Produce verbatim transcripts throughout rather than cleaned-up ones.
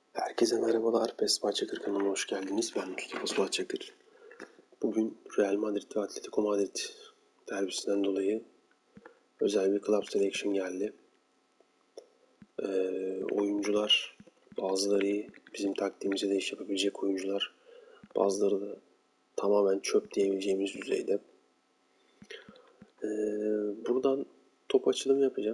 Herkese merhabalar. PES Bahçekır kanalına hoş geldiniz. Ben Mustafa Bahçekır. Bugün Real Madrid ve Atletico Madrid derbisinden dolayı özel bir Club Selection geldi. Ee, oyuncular bazıları iyi, bizim taktiğimize de iş yapabilecek oyuncular. Bazıları da tamamen çöp diyebileceğimiz düzeyde. Ee, buradan top açılımı yapacağım.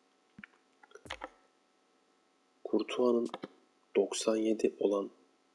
Courtois'ın doksan yedi olan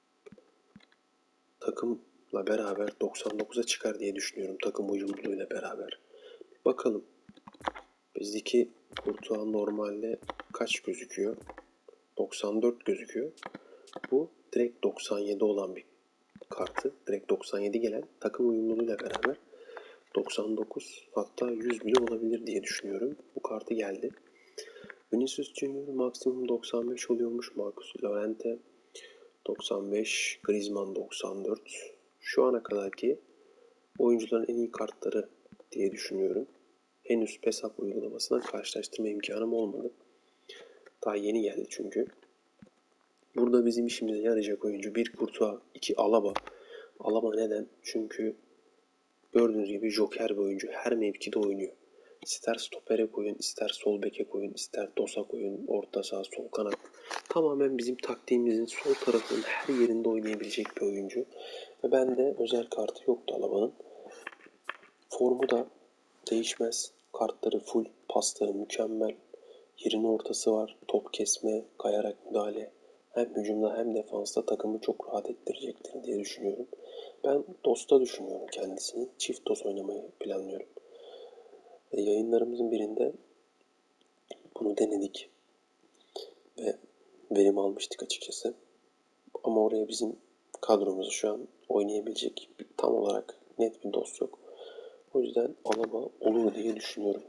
takımla beraber doksan dokuza çıkar diye düşünüyorum. Takım uyumluluğuyla beraber. Bakalım. Bizdeki Courtois normalde kaç gözüküyor? doksan dört gözüküyor. Bu direkt doksan yedi olan bir kartı. Direkt doksan yedi gelen takım uyumluluğuyla beraber doksan dokuz hatta yüz bile olabilir diye düşünüyorum. Bu kartı geldi. Vinicius Junior maksimum doksan beş oluyormuş. Marcus Llorente doksan beş, Griezmann doksan dört. Şu ana kadarki oyuncuların en iyi kartları diye düşünüyorum. Henüz PESAP uygulamasına karşılaştırma imkanım olmadı. Daha yeni geldi çünkü. Burada bizim işimize yarayacak oyuncu bir Courtois, iki Alaba. Alaba neden? Çünkü gördüğünüz gibi joker bir oyuncu. Her mevkide oynuyor. İster stopere koyun, ister sol beke koyun, ister dosa koyun, orta saha, sol kanat. Tamamen bizim taktiğimizin sol tarafının her yerinde oynayabilecek bir oyuncu. Ve bende özel kartı yoktu Alaba'nın. Formu da değişmez. Kartları full, pasları mükemmel. Yerin ortası var. Top kesme, kayarak müdahale. Hem hücumda hem defansta takımı çok rahat ettirecektir diye düşünüyorum. Ben DOS'ta düşünüyorum kendisini. Çift DOS oynamayı planlıyorum. E, yayınlarımızın birinde bunu denedik. Ve verim almıştık açıkçası. Ama oraya bizim kadromuzu şu an oynayabilecek tam olarak net bir DOS yok. O yüzden Alaba olur diye düşünüyorum.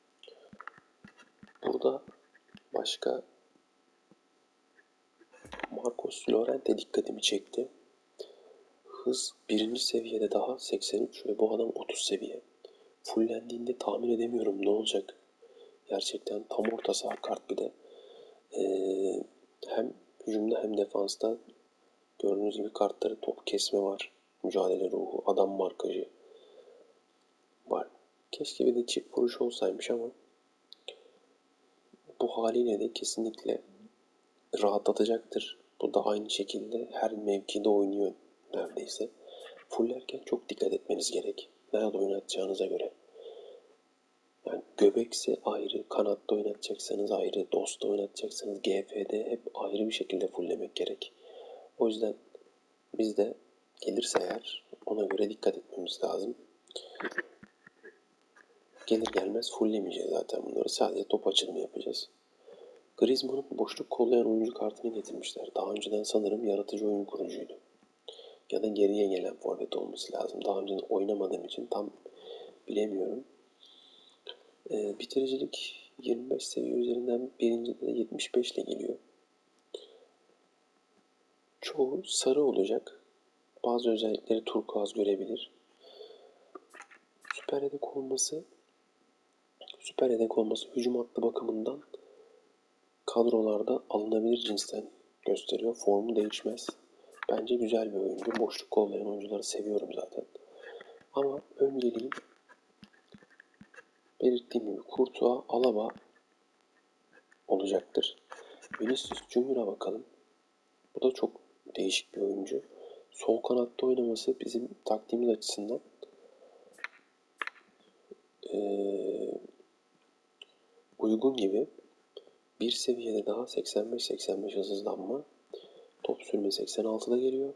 Burada başka Marcos Llorente dikkatimi çekti. Hız birinci seviyede daha seksen üç ve bu adam otuz seviye. Fullendiğinde tahmin edemiyorum ne olacak. Gerçekten tam orta saha kart bir de. Ee, hem hücumda hem defansta gördüğünüz gibi kartları top kesme var. Mücadele ruhu, adam markajı var. Keşke bir de çift vuruş olsaymış ama bu haliyle de kesinlikle rahatlatacaktır. Bu da aynı şekilde her mevkide oynuyor neredeyse. Fullerken çok dikkat etmeniz gerek. Nerede oynatacağınıza göre. Yani göbekse ayrı, kanatta oynatacaksanız ayrı, dosta oynatacaksanız G F'de hep ayrı bir şekilde fulllemek gerek. O yüzden biz de gelirse eğer ona göre dikkat etmemiz lazım. Gelir gelmez fulllemeyeceğiz zaten bunları. Sadece top açılımı yapacağız. Griezmann'ın boşluk kollayan oyuncu kartını getirmişler. Daha önceden sanırım yaratıcı oyun kurucuydu. Ya da geriye gelen forvet olması lazım. Daha önce oynamadığım için tam bilemiyorum. Ee, bitiricilik yirmi beş seviye üzerinden birinci de yetmiş beş ile geliyor. Çoğu sarı olacak. Bazı özellikleri turkuaz görebilir. Süper yedek olması süper yedek olması hücum hattı bakımından kadrolarda alınabilir cinsten gösteriyor. Formu değişmez. Bence güzel bir oyuncu. Boşluk kollayan oyuncuları seviyorum zaten. Ama önceliğim belirttiğim gibi Courtois, Alaba olacaktır. Vinicius Junior'a bakalım. Bu da çok değişik bir oyuncu. Sol kanatta oynaması bizim taktiğimiz açısından ee, uygun gibi. Bir seviyede daha seksen beş seksen beş hızlanma. Top sürme seksen altıda geliyor.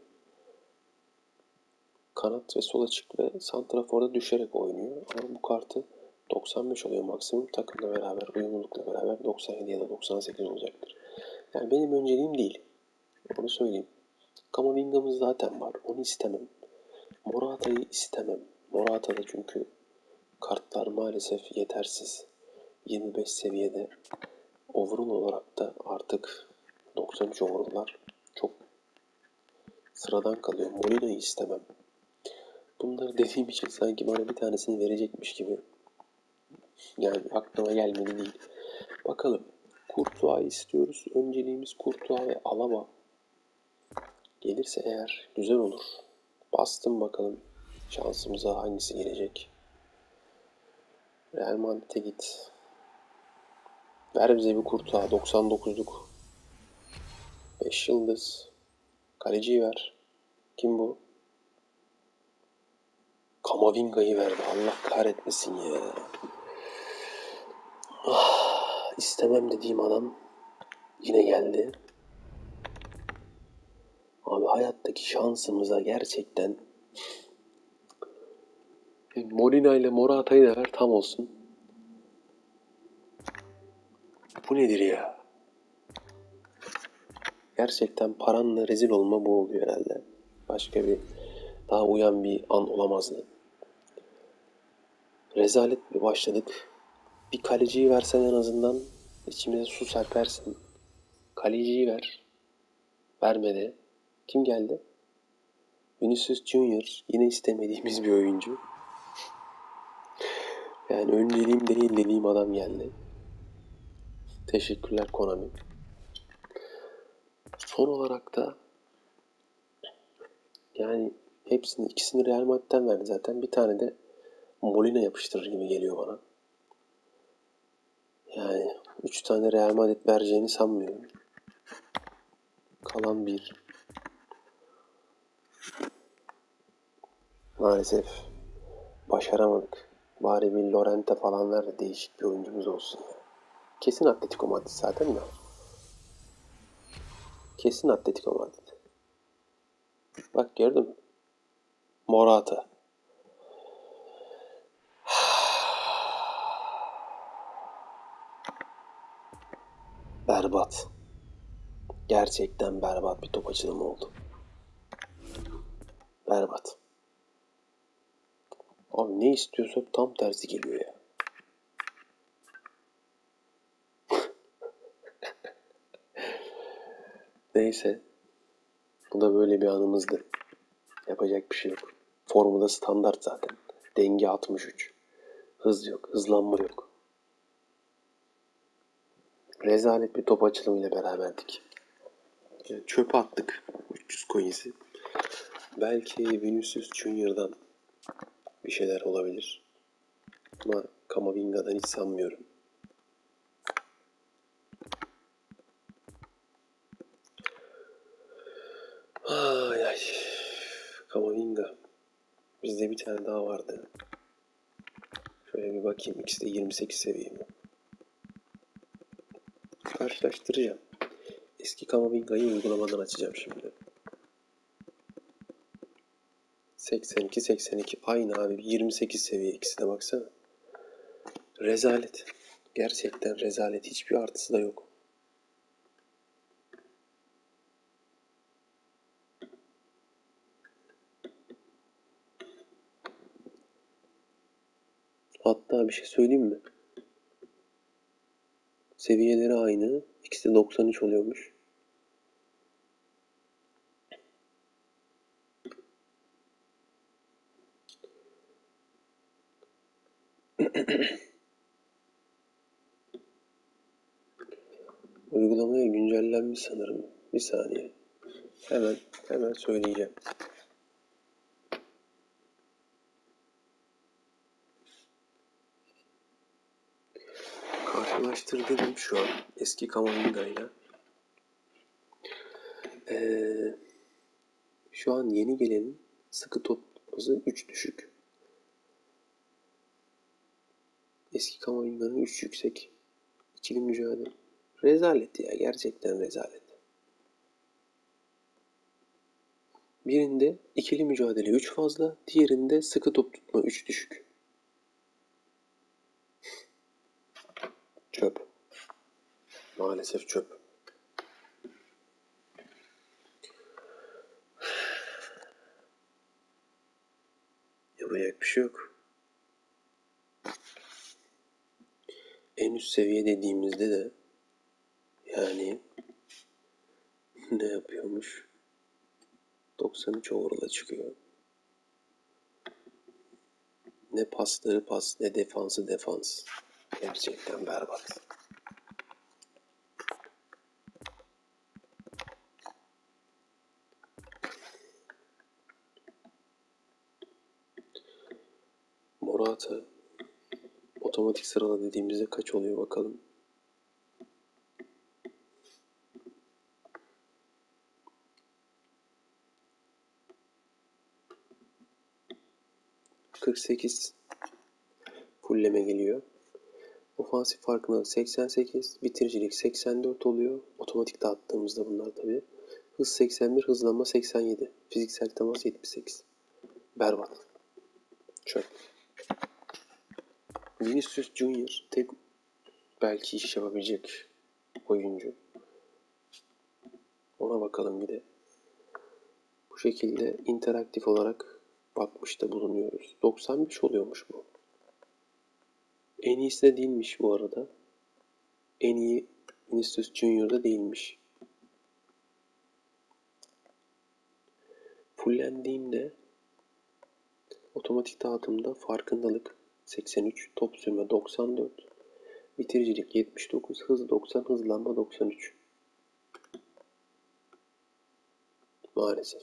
Kanat ve sol açık ve santraforda düşerek oynuyor. Ama bu kartı doksan beş oluyor maksimum. Takımla beraber, uyumlulukla beraber doksan yedi ya da doksan sekiz olacaktır. Yani benim önceliğim değil. Onu söyleyeyim. Kamavinga'mız zaten var. Onu istemem. Morata'yı istemem. Morata'da çünkü kartlar maalesef yetersiz. yirmi beş seviyede overall olarak da artık doksan üç overall'lar çok sıradan kalıyor. Molina'yı istemem. Bunları dediğim için sanki bana bir tanesini verecekmiş gibi. Yani aklıma gelmedi değil. Bakalım. Courtois'ı istiyoruz. Önceliğimiz Courtois ve Alaba. Gelirse eğer güzel olur. Bastım bakalım şansımıza hangisi gelecek. Real Madrid'e git. Ver bize bir kurtuğa. doksan dokuzluk. beş yıldız. Kaleciyi ver. Kim bu? Kamavinga'yı verdi. Allah kahretmesin ya. Ah, istemem dediğim adam yine geldi. Abi hayattaki şansımıza gerçekten Molina ile Morata'yı da ver tam olsun. Bu nedir ya? Gerçekten paranla rezil olma bu oluyor herhalde. Başka bir daha uyan bir an olamazdı. Rezalet bir başladık. Bir kaleciyi versen en azından içimize su serpersin. Kaleciyi ver. Vermedi. Kim geldi? Vinicius Junior. Yine istemediğimiz bir oyuncu. Yani önceliğim değil dediğim adam geldi. Teşekkürler Konami. Son olarak da yani hepsini ikisini Real Madrid'den verdi zaten. Bir tane de Molina yapıştırır gibi geliyor bana. Yani üç tane Real Madrid vereceğini sanmıyorum. Kalan bir. Maalesef başaramadık. Bari bir Llorente falan ver de değişik bir oyuncumuz olsun. Kesin Atletico Madrid zaten de. Kesin Atletico Madrid. Bak gördün mü? Morata. Berbat. Gerçekten berbat bir top açılımı oldu. Berbat. Abi ne istiyorsa tam tersi geliyor ya. Neyse. Bu da böyle bir anımızdı. Yapacak bir şey yok. Formu da standart zaten. Denge altmış üç. Hız yok. Hızlanma yok. Rezalet bir top açılımıyla beraberdik. Yani çöpe attık üç yüz coins'i. Belki Vinicius Junior'dan bir şeyler olabilir. Ama Kamavinga'dan hiç sanmıyorum. Ay ay. Kamavinga. Bizde bir tane daha vardı. Şöyle bir bakayım. İkisi de yirmi sekiz seviye mi? Karşılaştıracağım. Eski Kamavinga'yı uygulamadan açacağım şimdi. seksen iki seksen iki. Aynı abi. yirmi sekiz seviye ikisi de baksana. Rezalet. Gerçekten rezalet. Hiçbir artısı da yok. Hatta bir şey söyleyeyim mi? Seviyeleri aynı. İkisi de doksan üç oluyormuş. Uygulamaya güncellenmiş sanırım. Bir saniye. Hemen hemen söyleyeceğim. Karşılaştırdım şu an eski Kamavinga ile. Ee, şu an yeni gelenin sıkı top hızı üç düşük. Eski Kamavinga'nın üç yüksek. İkili mücadele. Rezalet ya. Gerçekten rezalet. Birinde ikili mücadele üç fazla. Diğerinde sıkı top tutma üç düşük. Çöp. Maalesef çöp. Yapacak bir şey yok. En üst seviye dediğimizde de yani ne yapıyormuş? doksan üç overall'a çıkıyor. Ne pasları pas, ne defansı defans. Gerçekten berbat. Artı otomatik sırala dediğimizde kaç oluyor bakalım. kırk sekiz fulleme geliyor. Ofansif farkına seksen sekiz, bitiricilik seksen dört oluyor. Otomatik dağıttığımızda bunlar tabii. Hız seksen bir, hızlanma seksen yedi. Fiziksel temas yetmiş sekiz. Berbat. Çöp. Vinicius Junior tek belki iş yapabilecek oyuncu. Ona bakalım bir de. Bu şekilde interaktif olarak bakmış da bulunuyoruz. doksan beş oluyormuş bu. En iyisi de değilmiş bu arada. En iyi Vinicius Junior da değilmiş. Fullendiğimde otomatik dağıtımda farkındalık seksen üç, top sürme doksan dört, bitiricilik yetmiş dokuz, hız doksan, hızlanma doksan üç. Maalesef.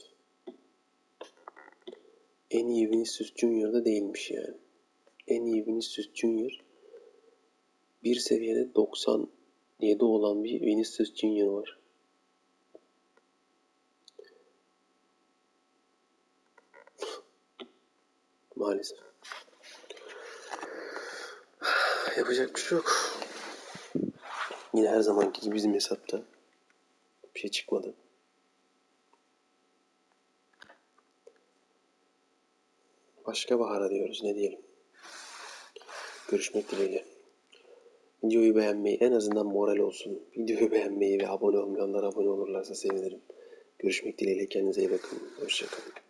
En iyi Vinicius Junior da değilmiş yani. En iyi Vinicius Junior bir seviyede doksan yedi olan bir Vinicius Junior var. Maalesef. Yapacak bir şey yok. Yine her zamanki gibi bizim hesapta bir şey çıkmadı. Başka bahara diyoruz, ne diyelim. Görüşmek dileğiyle. Videoyu beğenmeyi, en azından moral olsun. Videoyu beğenmeyi ve abone olmayanlar abone olurlarsa sevinirim. Görüşmek dileğiyle, kendinize iyi bakın. Hoşçakalın.